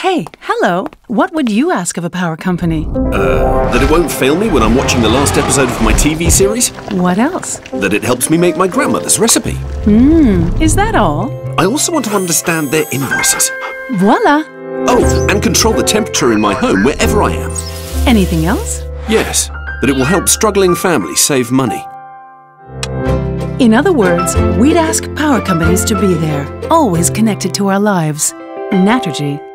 Hey, hello. What would you ask of a power company? That it won't fail me when I'm watching the last episode of my TV series. What else? That it helps me make my grandmother's recipe. Is that all? I also want to understand their invoices. Voila! Oh, and control the temperature in my home wherever I am. Anything else? Yes, that it will help struggling families save money. In other words, we'd ask power companies to be there, always connected to our lives. Naturgy.